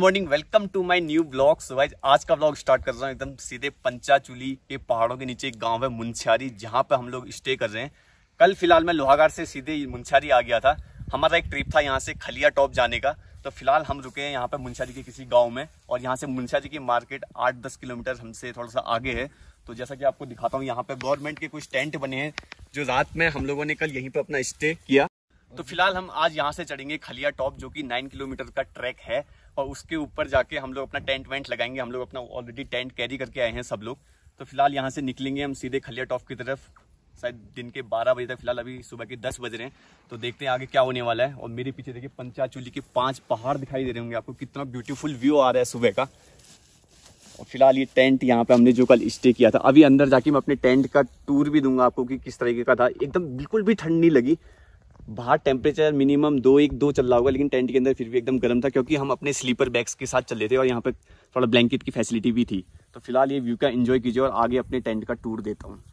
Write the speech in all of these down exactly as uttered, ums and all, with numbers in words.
Morning, welcome to my new blog. So guys आज का blog start कर रहा हूँ एकदम सीधे पंचाचूली के पहाड़ों के नीचे एक गांव है मुनस्यारी, जहाँ पे हम लोग स्टे कर रहे हैं। कल फिलहाल मैं लोहागार से सीधे मुनस्यारी आ गया था। हमारा एक ट्रिप था यहाँ से खलिया टॉप जाने का, तो फिलहाल हम रुके हैं यहाँ पे मुनस्यारी के किसी गाँव में। और यहाँ से मुनस्यारी की मार्केट आठ दस किलोमीटर हमसे थोड़ा सा आगे है। तो जैसा कि आपको दिखाता हूँ, यहाँ पे गवर्नमेंट के कुछ टेंट बने हैं जो रात में हम लोगों ने कल यहीं पे अपना स्टे किया। तो फिलहाल हम आज यहाँ से चढ़ेंगे खलिया टॉप, जो कि नाइन किलोमीटर का ट्रैक है। और उसके ऊपर जाके हम लोग अपना टेंट वेंट लगाएंगे। हम लोग अपना ऑलरेडी टेंट कैरी करके आए हैं सब लोग। तो फिलहाल यहाँ से निकलेंगे हम सीधे खलिया टॉप की तरफ, शायद दिन के बारह बजे तक। फिलहाल अभी सुबह के दस बज रहे हैं, तो देखते हैं आगे क्या होने वाला है। और मेरे पीछे देखिए पंचाचूली के पांच पहाड़ दिखाई दे रहे होंगे आपको, कितना ब्यूटीफुल व्यू आ रहा है सुबह का। और फिलहाल ये टेंट यहाँ पे हमने जो कल स्टे किया था, अभी अंदर जाके मैं अपने टेंट का टूर भी दूंगा आपको कि किस तरीके का था। एकदम बिल्कुल भी ठंड नहीं लगी। बाहर टेम्परेचर मिनिमम दो एक दो चल रहा होगा, लेकिन टेंट के अंदर फिर भी एकदम गर्म था, क्योंकि हम अपने स्लीपर बैग्स के साथ चल रहे थे और यहाँ पे थोड़ा ब्लैंकेट की फैसिलिटी भी थी। तो फिलहाल ये व्यू का एंजॉय कीजिए और आगे अपने टेंट का टूर देता हूँ।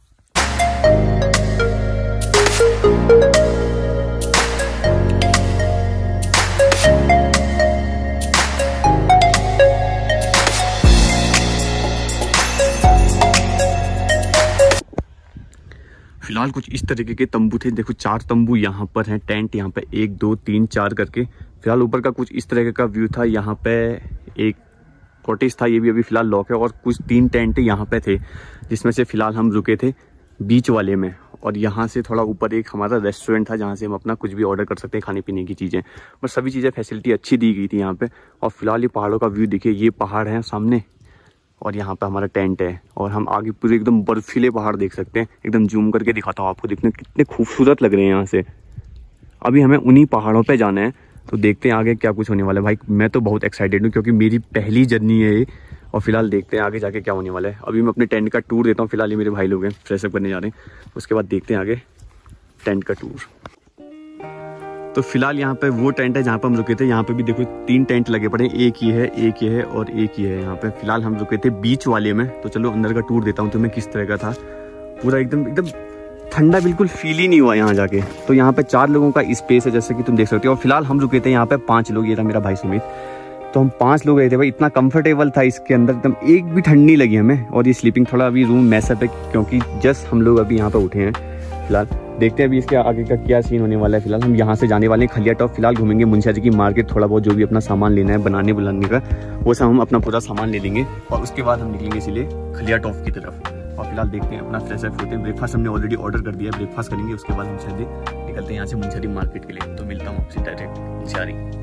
फिलहाल कुछ इस तरीके के तंबू थे। देखो चार तंबू यहाँ पर हैं, टेंट यहाँ पे एक दो तीन चार करके। फिलहाल ऊपर का कुछ इस तरीके का व्यू था। यहाँ पे एक कॉटेज था, ये भी अभी फिलहाल लॉक है। और कुछ तीन टेंट यहाँ पे थे, जिसमें से फिलहाल हम रुके थे बीच वाले में। और यहाँ से थोड़ा ऊपर एक हमारा रेस्टोरेंट था, जहाँ से हम अपना कुछ भी ऑर्डर कर सकते हैं खाने पीने की चीज़ें। बस सभी चीज़ें फैसिलिटी अच्छी दी गई थी यहाँ पे। और फिलहाल ये पहाड़ों का व्यू देखिए, ये पहाड़ है सामने और यहाँ पे हमारा टेंट है। और हम आगे पूरे एकदम बर्फीले पहाड़ देख सकते हैं। एकदम जूम करके दिखाता हूँ आपको, देखने कितने खूबसूरत लग रहे हैं यहाँ से। अभी हमें उन्हीं पहाड़ों पे जाना है, तो देखते हैं आगे क्या कुछ होने वाला है। भाई मैं तो बहुत एक्साइटेड हूँ, क्योंकि मेरी पहली जर्नी है ये। और फिलहाल देखते हैं आगे जाके क्या होने वाला है। अभी मैं अपने टेंट का टूर देता हूँ। फिलहाल ये मेरे भाई लोग हैं, फ्रेशअप करने जा रहे हैं, उसके बाद देखते हैं आगे टेंट का टूर। तो फिलहाल यहाँ पे वो टेंट है जहाँ पे हम रुके थे। यहाँ पे भी देखो तीन टेंट लगे पड़े हैं, एक ही है, एक ही है और एक ही है यहाँ पे। फिलहाल हम रुके थे बीच वाले में। तो चलो अंदर का टूर देता हूँ तुम्हें किस तरह का था। पूरा एकदम एकदम ठंडा बिल्कुल फील ही नहीं हुआ यहाँ जाके। तो यहाँ पे चार लोगों का स्पेस है, जैसे कि तुम देख सकते हो। और फिलहाल हम रुके थे यहाँ पे पांच लोग, ये था मेरा भाई सुमित। तो हम पांच लोग गए थे भाई, इतना कंफर्टेबल था इसके अंदर, एकदम एक भी ठंड नहीं लगी हमें। और ये स्लीपिंग थोड़ा अभी रूम मैसअप है, क्योंकि जस्ट हम लोग अभी यहाँ पे उठे हैं। फिलहाल देखते हैं अभी इसके आगे का क्या सीन होने वाला है। फिलहाल हम यहाँ से जाने वाले हैं खलिया टॉप। फिलहाल घूमेंगे मुनस्यारी की मार्केट, थोड़ा बहुत जो भी अपना सामान लेना है बनाने बुलाने का, वो सब हम अपना पूरा सामान ले लेंगे। और उसके बाद हम निकलेंगे इसलिए खलिया टॉप की तरफ। और फिलहाल देखते हैं अपना फ्रेश अप होते हैं। ब्रेकफास्ट हमने ऑलरेडी ऑर्डर कर दिया है, ब्रेकफास्ट करेंगे, उसके बाद हम सीधे निकलते हैं यहाँ से मुनस्यारी मार्केट के लिए। तो मिलता हूँ आपसे डायरेक्ट मुनस्यारी।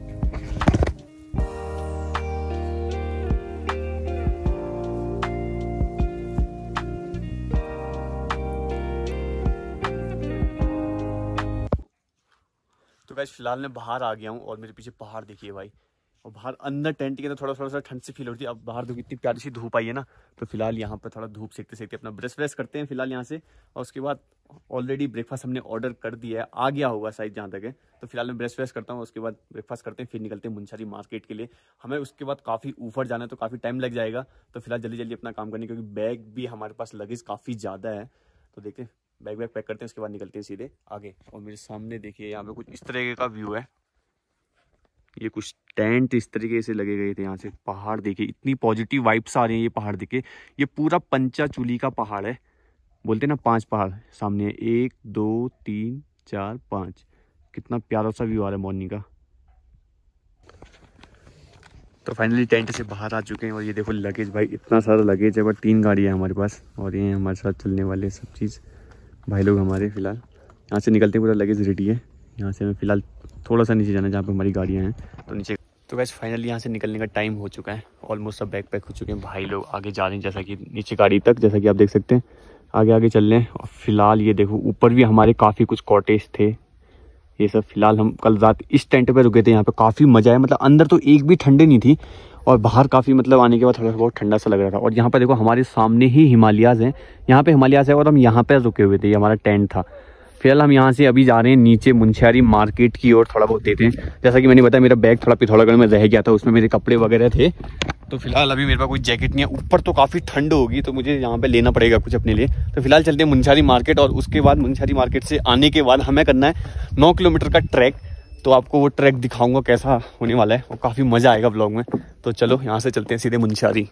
तो गाइस फिलहाल मैं बाहर आ गया हूँ और मेरे पीछे पहाड़ देखिए भाई। और बाहर अंदर टेंट के अंदर थोड़ा थोड़ा सा ठंड से फील होती है। अब बाहर देखो इतनी प्यारी सी धूप आई है ना। तो फिलहाल यहाँ पे थोड़ा धूप सेकते सेकते अपना ब्रश व्रश करते हैं फिलहाल यहाँ से। और उसके बाद ऑलरेडी ब्रेकफास्ट हमने ऑर्डर कर दिया है, आ गया होगा शायद जहाँ तक है। तो फिलहाल मैं ब्रश व्रश करता हूँ, उसके बाद ब्रेकफास्ट करते हैं, फिर निकलते हैं मुनस्यारी मार्केट के लिए। हमें उसके बाद काफ़ी ऊपर जाना है, तो काफ़ी टाइम लग जाएगा। तो फिलहाल जल्दी जल्दी अपना काम करने, क्योंकि बैग भी हमारे पास लगेज काफ़ी ज़्यादा है। तो देखते हैं, बैग वैग पैक करते हैं, उसके बाद निकलते हैं सीधे आगे। और मेरे सामने देखिए यहाँ पे कुछ इस तरीके का व्यू है। ये कुछ टेंट इस तरीके से लगे गए थे। यहाँ से पहाड़ देखिए, इतनी पॉजिटिव वाइब्स आ रही हैं। ये पहाड़ देखिए, ये पूरा पंचाचूली का पहाड़ है। बोलते ना पांच पहाड़ सामने, एक दो तीन चार पाँच। कितना प्यारा सा व्यू आ रहा है मॉर्निंग का। तो फाइनली टेंट से बाहर आ चुके हैं। और ये देखो लगेज भाई, इतना सारा लगेज है, बट तीन गाड़ियाँ हैं हमारे पास। और ये हमारे साथ चलने वाले सब चीज़ भाई लोग हमारे। फिलहाल यहाँ से निकलते पूरा लगेज रेडी है। यहाँ से हमें फिलहाल थोड़ा सा नीचे जाना है, जहाँ पे हमारी गाड़ियाँ हैं, तो नीचे। तो गाइस फाइनली यहाँ से निकलने का टाइम हो चुका है। ऑलमोस्ट सब बैग पैक हो चुके हैं। भाई लोग आगे जा रहे हैं, जैसा कि नीचे गाड़ी तक, जैसा कि आप देख सकते हैं। आगे आगे चल रहे हैं। और फिलहाल ये देखो ऊपर भी हमारे काफ़ी कुछ कॉटेज थे। ये सब फिलहाल हम कल रात इस टेंट पर रुके थे। यहाँ पर काफ़ी मज़ा आया, मतलब अंदर तो एक भी ठंडी नहीं थी, और बाहर काफ़ी मतलब आने के बाद थोड़ा बहुत ठंडा सा लग रहा था। और यहाँ पर देखो हमारे सामने ही हिमालयाज़ हैं, यहाँ पे हिमालयाज़ है और हम यहाँ पर रुके हुए थे। ये हमारा टेंट था। फिलहाल हम यहाँ से अभी जा रहे हैं नीचे मुनस्यारी मार्केट की ओर, थोड़ा बहुत देते हैं। जैसा कि मैंने बताया, मेरा बैग थोड़ा पिथौरागढ़ में रह गया था, उसमें मेरे कपड़े वगैरह थे। तो फिलहाल अभी मेरे पास कोई जैकेट नहीं है, ऊपर तो काफ़ी ठंड होगी, तो मुझे यहाँ पे लेना पड़ेगा कुछ अपने लिए। तो फिलहाल चलते हैं मुनस्यारी मार्केट। और उसके बाद मुनस्यारी मार्केट से आने के बाद हमें करना है नौ किलोमीटर का ट्रैक। तो आपको वो ट्रैक दिखाऊंगा कैसा होने वाला है और काफ़ी मज़ा आएगा ब्लॉग में। तो चलो यहाँ से चलते हैं सीधे मुंशियारी।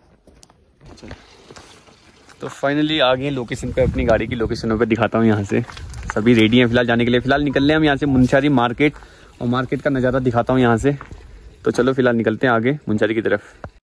तो फाइनली आ गए लोकेशन पे, अपनी गाड़ी की लोकेशनों पे दिखाता हूँ। यहाँ से सभी रेडी हैं फिलहाल जाने के लिए। फिलहाल निकल रहे हैं हम यहाँ से मुंशियारी मार्केट, और मार्केट का नज़ारा दिखाता हूँ यहाँ से। तो चलो फिलहाल निकलते हैं आगे मुंशियारी की तरफ।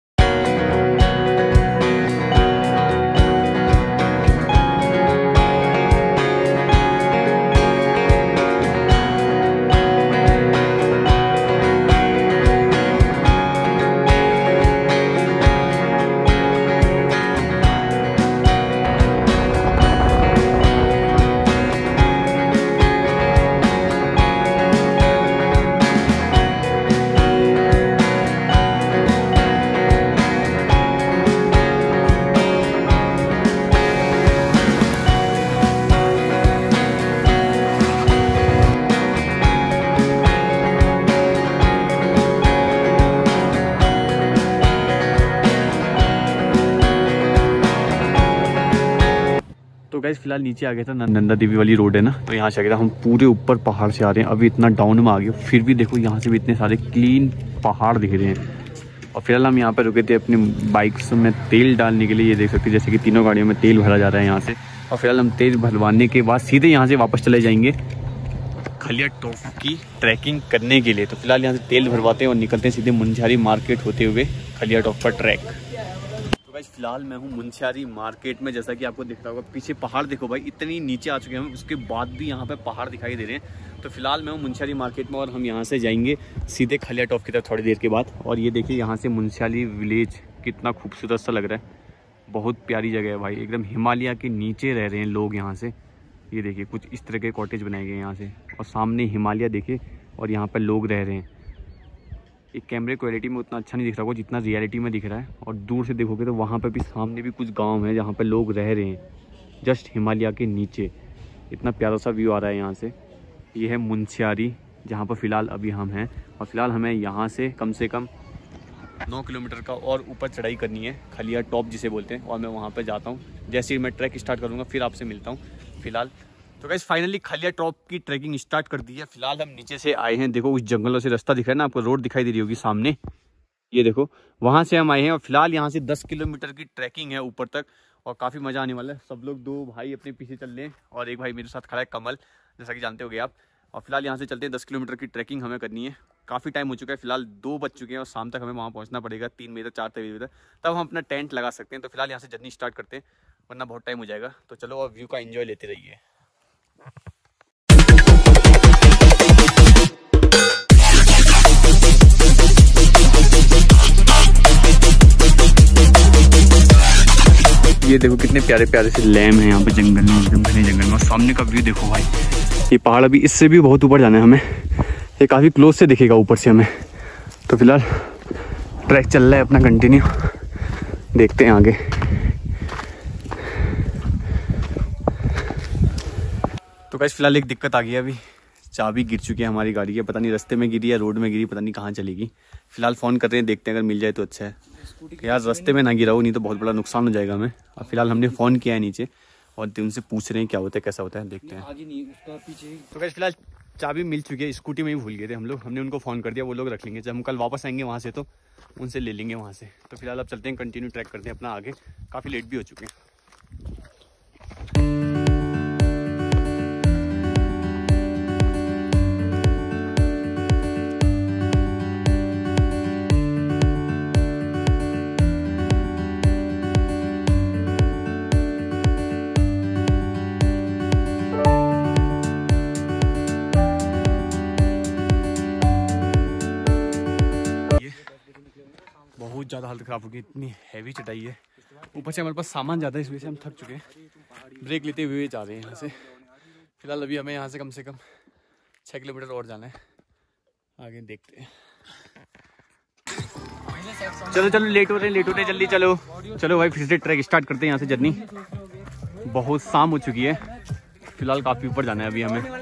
तो गाइस फिलहाल नीचे आ गया था, नंदा देवी वाली रोड है ना, तो यहाँ से आ गया था। हम पूरे ऊपर पहाड़ से आ रहे हैं, अभी इतना डाउन में आ गए, फिर भी देखो यहाँ से भी इतने सारे क्लीन पहाड़ दिख रहे हैं। और फिलहाल हम यहाँ पर रुके थे अपनी बाइक्स में तेल डालने के लिए। ये देख सकते हैं जैसे कि तीनों गाड़ियों में तेल भरा जा रहा है यहाँ से। और फिलहाल हम तेल भरवाने के बाद सीधे यहाँ से वापस चले जाएंगे खलिया टॉप की ट्रैकिंग करने के लिए। तो फिलहाल यहाँ से तेल भरवाते हैं और निकलते हैं सीधे मुंशियारी मार्केट होते हुए खलिया टॉप पर ट्रैक। फिलहाल मैं हूँ मुंशियारी मार्केट में, जैसा कि आपको दिख रहा होगा पीछे पहाड़ देखो भाई, इतनी नीचे आ चुके हैं हम, उसके बाद भी यहाँ पे पहाड़ दिखाई दे रहे हैं। तो फिलहाल मैं हूँ मुंशियारी मार्केट में और हम यहाँ से जाएंगे सीधे खलिया टॉप की तरफ थोड़ी देर के बाद। और ये देखिए यहाँ से मुंशियारी विलेज कितना खूबसूरत सा लग रहा है, बहुत प्यारी जगह है भाई, एकदम हिमालय के नीचे रह रहे हैं लोग यहाँ से। ये देखिए कुछ इस तरह के कॉटेज बनाए गए हैं यहाँ से, और सामने हिमालय देखिए और यहाँ पर लोग रह रहे हैं। एक कैमरे क्वालिटी में उतना अच्छा नहीं दिख रहा होगा जितना रियलिटी में दिख रहा है। और दूर से देखोगे तो वहाँ पर भी सामने भी कुछ गांव है जहाँ पर लोग रह रहे हैं, जस्ट हिमालय के नीचे। इतना प्यारा सा व्यू आ रहा है यहाँ से। ये है मुंशियारी जहाँ पर फ़िलहाल अभी हम हैं, और फिलहाल हमें यहाँ से कम से कम नौ किलोमीटर का और ऊपर चढ़ाई करनी है, खलिया टॉप जिसे बोलते हैं। और मैं वहाँ पर जाता हूँ, जैसे ही मैं ट्रैक स्टार्ट करूँगा फिर आपसे मिलता हूँ। फिलहाल तो गाइस फाइनली खलिया टॉप की ट्रैकिंग स्टार्ट कर दी है। फिलहाल हम नीचे से आए हैं, देखो उस जंगलों से रास्ता दिख रहा है ना आपको, रोड दिखाई दे रही होगी सामने, ये देखो वहां से हम आए हैं। और फिलहाल यहाँ से दस किलोमीटर की ट्रैकिंग है ऊपर तक, और काफ़ी मज़ा आने वाला है। सब लोग, दो भाई अपने पीछे चल रहे हैं और एक भाई मेरे साथ खड़ा है कमल, जैसा कि जानते होगे आप। और फिलहाल यहाँ से चलते हैं, दस किलोमीटर की ट्रैकिंग हमें करनी है। काफ़ी टाइम हो चुका है, फिलहाल दो बज चुके हैं और शाम तक हमें वहाँ पहुँचना पड़ेगा, तीन बजे तक चार बजे तक, तब हम अपना टेंट लगा सकते हैं। तो फिलहाल यहाँ से जर्नी स्टार्ट करते हैं, वरना बहुत टाइम हो जाएगा। तो चलो और व्यू का एंजॉय लेते रहिए। ये देखो कितने प्यारे प्यारे से लैम है यहाँ पे जंगल में, एकदम घने जंगल में। और सामने का व्यू देखो भाई, ये पहाड़ अभी इससे भी बहुत ऊपर जाना है हमें, ये काफ़ी क्लोज से दिखेगा ऊपर से हमें। तो फिलहाल ट्रैक चल रहा है अपना कंटिन्यू, देखते हैं आगे। तो गाइस फिलहाल एक दिक्कत आ गई है, अभी चाबी गिर चुकी है हमारी गाड़ी की, पता नहीं रास्ते में गिरी या रोड में गिरी, पता नहीं कहाँ चलेगी। फिलहाल फ़ोन कर रहे हैं, देखते हैं अगर मिल जाए तो अच्छा है यार, रास्ते में ना गिरा हो, नहीं तो बहुत बड़ा नुकसान हो जाएगा हमें। और फिलहाल हमने फ़ोन किया है नीचे और उनसे पूछ रहे हैं क्या होता है कैसा होता है, देखते हैं। तो गाइस फिलहाल चाबी मिल चुकी है, स्कूटी में ही भूल गए थे हम लोग, हमने उनको फ़ोन कर दिया, वो लोग रख लेंगे। जब हम कल वापस आएंगे वहाँ से तो उनसे ले लेंगे वहाँ से। तो फिलहाल अब चलते हैं, कंटिन्यू ट्रैक करते हैं अपना आगे, काफ़ी लेट भी हो चुके हैं। बहुत ज़्यादा हालत ख़राब होगी, इतनी हैवी चढ़ाई है, ऊपर से हमारे पास सामान ज़्यादा है, इस वजह से हम थक चुके हैं। ब्रेक लेते हुए जा रहे हैं यहाँ से। फिलहाल अभी हमें यहाँ से कम से कम छः किलोमीटर और जाना है, आगे देखते हैं। चलो चलो लेट हो रहे हैं लेट हो रहे हैं जल्दी चलो चलो भाई, फिर से ट्रैक स्टार्ट करते हैं यहाँ से। जर्नी बहुत शाम हो चुकी है, फिलहाल काफ़ी ऊपर जाना है अभी हमें।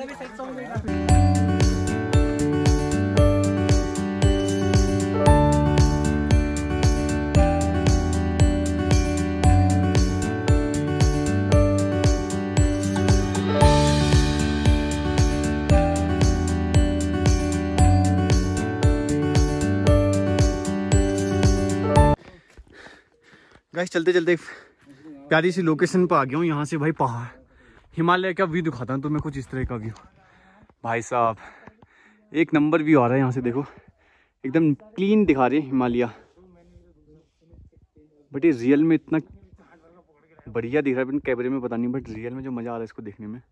गाइस चलते चलते प्यारी सी लोकेशन पर आ गया हूँ। यहाँ से भाई पहाड़ हिमालय का व्यू दिखाता हूँ तुम्हें, कुछ इस तरह का व्यू। भाई साहब एक नंबर व्यू आ रहा है यहाँ से, देखो एकदम क्लीन दिखा रहे हैं हिमालय। बट ये रियल में इतना बढ़िया दिख रहा है कैमरे में पता नहीं, बट रियल में जो मज़ा आ रहा है इसको देखने में।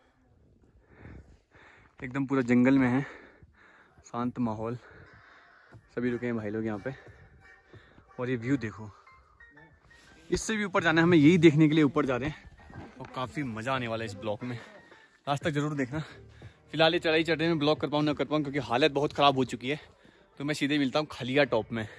एकदम पूरा जंगल में है, शांत माहौल, सभी रुके हैं भाई लोग यहाँ पे। और ये व्यू देखो, इससे भी ऊपर जाना है हमें, यही देखने के लिए ऊपर जा रहे हैं। और काफ़ी मज़ा आने वाला है इस ब्लॉग में, लास्ट तक ज़रूर देखना। फिलहाल ये चढ़ाई चढ़ने में ब्लॉग कर पाऊँ ना कर पाऊँ, क्योंकि हालत बहुत ख़राब हो चुकी है। तो मैं सीधे मिलता हूँ खलिया टॉप में।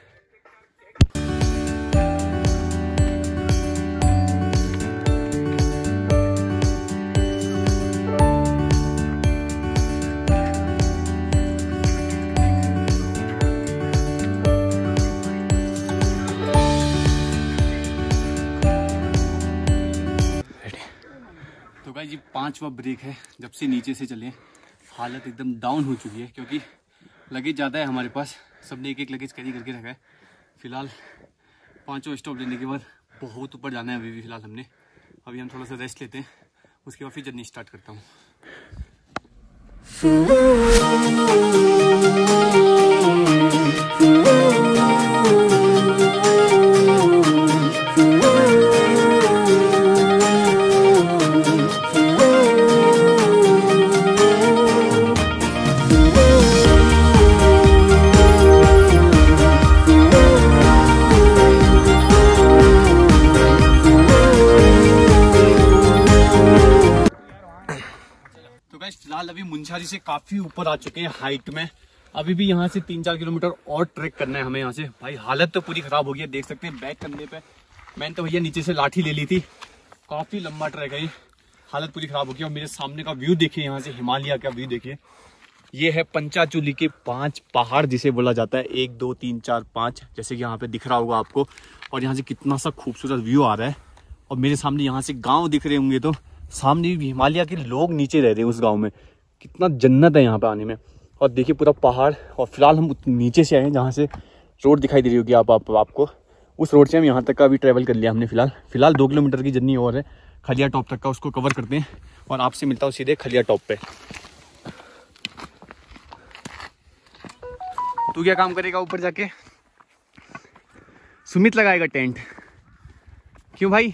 तो गाइस ये पांचवा ब्रेक है जब से नीचे से चले। हालत एकदम डाउन हो चुकी है क्योंकि लगेज ज़्यादा है हमारे पास, सबने एक एक लगेज कैरी करके रखा है। फिलहाल पांचों स्टॉप लेने के बाद बहुत ऊपर जाना है अभी भी। फिलहाल हमने अभी हम थोड़ा सा रेस्ट लेते हैं, उसके बाद फिर जर्नी स्टार्ट करता हूँ। फिलहाल अभी मुंशारी से काफी ऊपर आ चुके हैं हाइट में। अभी भी यहाँ से तीन चार किलोमीटर और ट्रैक करना है हमें यहाँ से। भाई हालत तो पूरी खराब हो गई है, देख सकते हैं बैक कंधे पे मैंने तो भैया नीचे से लाठी ले ली थी। काफी लंबा ट्रैक है, हालत पूरी खराब हो गई। और मेरे सामने का व्यू देखिए, यहाँ से हिमालय का व्यू देखिए। ये है पंचाचूली के पांच पहाड़ जिसे बोला जाता है, एक दो तीन चार पाँच, जैसे कि यहाँ पे दिख रहा होगा आपको। और यहाँ से कितना सा खूबसूरत व्यू आ रहा है। और मेरे सामने यहाँ से गाँव दिख रहे होंगे, तो सामने भी हिमालय के लोग नीचे रह रहे हैं उस गाँव में। कितना जन्नत है यहाँ पे आने में। और देखिए पूरा पहाड़। और फिलहाल हम नीचे से आए हैं जहाँ से रोड दिखाई दे रही होगी आप, आप आपको। उस रोड से हम यहाँ तक का भी ट्रैवल कर लिया हमने। फिलहाल फिलहाल दो किलोमीटर की जर्नी और है खलिया टॉप तक का, उसको कवर करते हैं और आपसे मिलता हूँ सीधे खलिया टॉप पे। तू क्या काम करेगा ऊपर जाके? सुमित लगाएगा टेंट। क्यों भाई?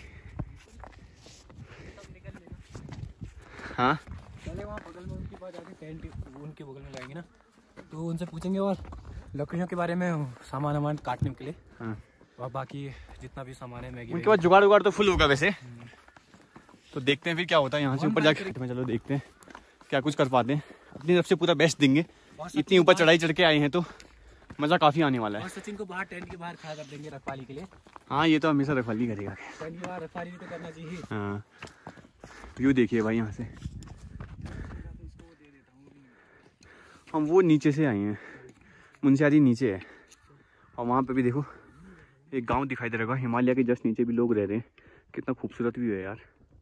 हाँ पहले वहाँ बगल में उनके पास जाके टेंट उनके बगल में लगाएंगे ना, तो उनसे पूछेंगे और लकड़ियों के बारे में, सामान वामान काटने के लिए। हाँ। और बाकी जितना भी सामान है मैगी, उनके पास जुगाड़ उगाड़ तो फुल होगा वैसे। तो देखते हैं फिर क्या होता है यहाँ से ऊपर जाके। चलो देखते हैं क्या कुछ कर पाते हैं, अपनी तरफ से पूरा बेस्ट देंगे। इतनी ऊपर चढ़ाई चढ़ के आए हैं तो मज़ा काफ़ी आने वाला है। और सचिन को बाहर टेंट के बाहर खड़ा कर देंगे रखवाली के लिए। हाँ ये तो हमेशा रखवाली करेगा। टेंट के बाहर रखवाली भी तो करना चाहिए। हाँ व्यू देखिए भाई यहाँ से। हम वो नीचे से आए हैं, मुंशियारी नीचे है। और वहाँ पे भी देखो एक गांव दिखाई दे रहा है, हिमालय के जस्ट नीचे भी लोग रह रहे हैं। कितना खूबसूरत व्यू है यार।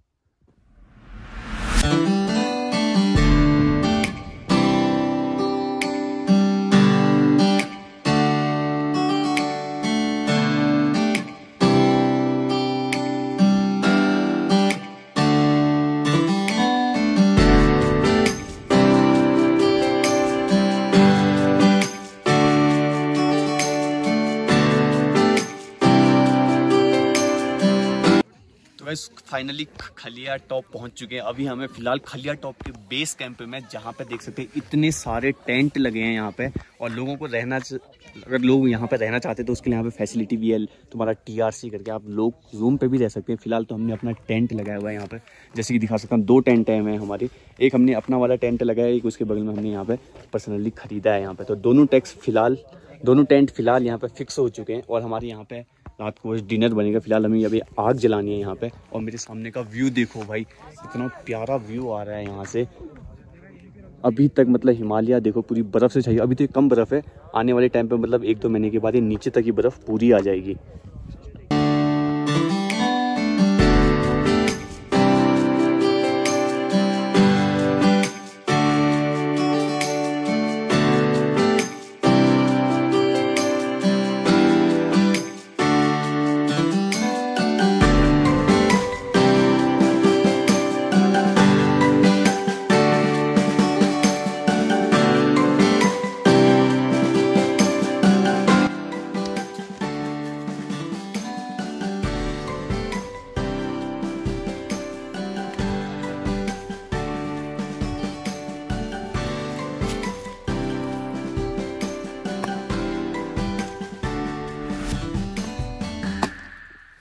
फाइनली खलिया टॉप पहुंच चुके हैं। अभी हमें फिलहाल खलिया टॉप के बेस कैंप में, जहां पे देख सकते हैं इतने सारे टेंट लगे हैं यहाँ पे। और लोगों को रहना, अगर लोग यहाँ पे रहना चाहते हैं तो उसके लिए यहाँ पे फैसिलिटी भी है, तुम्हारा टीआरसी करके आप लोग रूम पे भी रह सकते हैं। फिलहाल तो हमने अपना टेंट लगाया हुआ है यहाँ पे, जैसे कि दिखा सकता हूँ। दो टेंट है हमें हमारी, एक हमने अपना वाला टेंट लगाया, एक उसके बगल में हमने यहाँ पे पर्सनली खरीदा है यहाँ पे। तो दोनों टैक्स फिलहाल दोनों टेंट फिलहाल यहाँ पे फिक्स हो चुके हैं। और हमारे यहाँ पे रात को डिनर बनेगा। फिलहाल हमें अभी आग जलानी है यहाँ पे। और मेरे सामने का व्यू देखो भाई, इतना प्यारा व्यू आ रहा है यहाँ से। अभी तक मतलब हिमालय देखो पूरी बर्फ़ से छाई। अभी तो कम बर्फ़ है, आने वाले टाइम पे मतलब एक दो महीने के बाद ये नीचे तक की बर्फ़ पूरी आ जाएगी।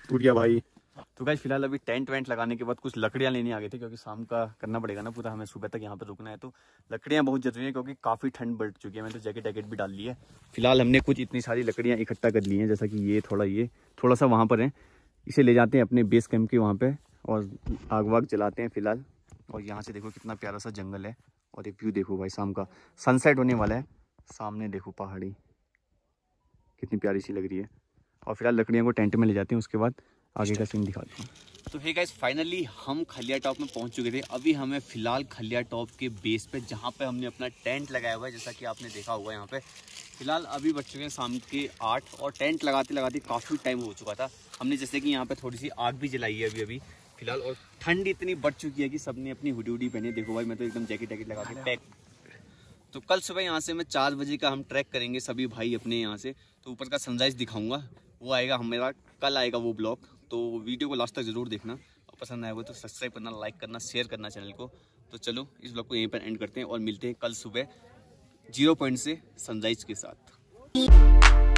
टूट गया भाई। तो गाइस फिलहाल अभी टेंट वेंट लगाने के बाद कुछ लकड़ियाँ लेने आ गए थे, क्योंकि शाम का करना पड़ेगा ना पूरा, हमें सुबह तक यहाँ पे रुकना है। तो लकड़ियाँ बहुत जरूरी है, क्योंकि काफ़ी ठंड बढ़ चुकी है। मैंने तो जैकेट वैकेट भी डाल ली है। फिलहाल हमने कुछ इतनी सारी लकड़ियाँ इकट्ठा कर ली हैं, जैसा कि ये थोड़ा ये थोड़ा सा वहाँ पर है, इसे ले जाते हैं अपने बेस कैंप के वहाँ पर और आग वाग जलाते हैं फिलहाल। और यहाँ से देखो कितना प्यारा सा जंगल है, और ये व्यू देखो भाई, शाम का सनसेट होने वाला है। सामने देखो पहाड़ी कितनी प्यारी सी लग रही है। और फिलहाल लकड़ियों को टेंट में ले जाते हैं, उसके बाद आगे का सीन दिखाते हैं। तो हे गाइस फाइनली हम खलिया टॉप में पहुंच चुके थे। अभी हमें फिलहाल खलिया टॉप के बेस पे, जहां पे हमने अपना टेंट लगाया हुआ है, जैसा कि आपने देखा हुआ है यहाँ पे, फिलहाल अभी बज चुके हैं शाम के आठ, और टेंट लगाते लगाते काफ़ी टाइम हो चुका था। हमने जैसे कि यहाँ पे थोड़ी सी आग भी जलाई है अभी अभी फिलहाल, और ठंड इतनी बढ़ चुकी है कि सबने अपनी हुडी हुडी पहनी। देखो भाई मैं तो एकदम जैकेट वैकेट लगा के पैक। तो कल सुबह यहाँ से मैं चार बजे का हम ट्रैक करेंगे सभी भाई अपने यहाँ से। तो ऊपर का सनराइज दिखाऊंगा, वो आएगा हमारा कल आएगा वो ब्लॉग। तो वीडियो को लास्ट तक जरूर देखना, और पसंद आएगा तो सब्सक्राइब करना, लाइक करना, शेयर करना चैनल को। तो चलो इस ब्लॉग को यहीं पर एंड करते हैं और मिलते हैं कल सुबह जीरो पॉइंट से सनराइज के साथ।